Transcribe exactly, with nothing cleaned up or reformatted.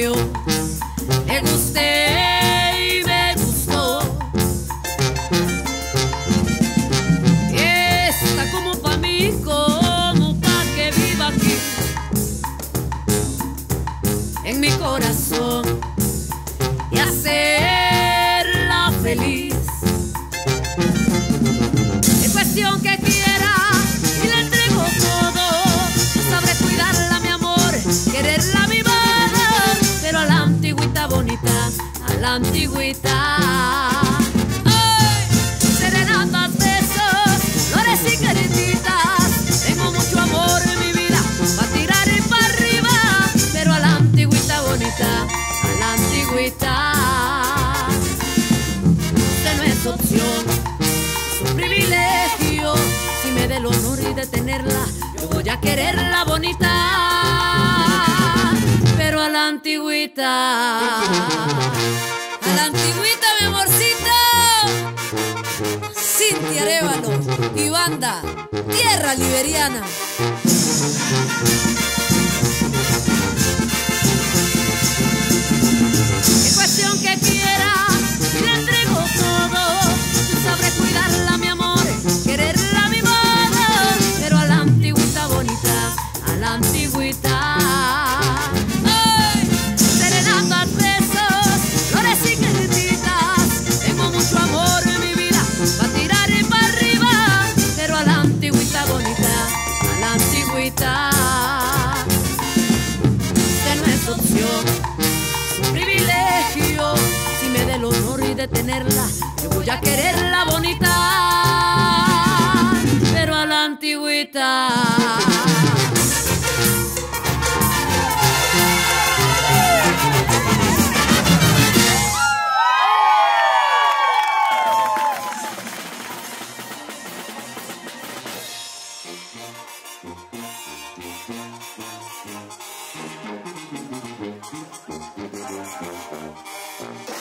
privilegio. Me gusté y me gustó. Y está como pa' mí, como pa' que viva aquí en mi corazón y hacerla feliz. Es cuestión que quiera y le entrego todo. Yo sabré cuidarla, mi amor, quererla mi vida, pero a la antigüita bonita, a la antigüita. Ay, serenatas, besos, flores y caretitas. Tengo mucho amor en mi vida, pa' tirar y pa' arriba, pero a la antigüita bonita, a la antigüita. Usted no es opción, es un privilegio. Si me da el honor y de tenerla, yo voy a quererla bonita, pero a la antigüita, a la antigüita, mi amorcito. Cintia Arévalo y banda Tierra Liberiana. Es cuestión que quiera y le entrego todo. Yo sabré cuidarla, mi amor, quererla mi modo, pero a la antigüita bonita, a la antigüita. Ay, serenatas, besos, flores y caretitas. Tengo mucho amor en mi vida, pa' tirar y pa' arriba, pero a la antigüita bonita, a la antigüita. Usted no es opción, es un privilegio. Si me da el honor y de tenerla, yo voy a quererla bonita, pero a la antigüita. Thank you.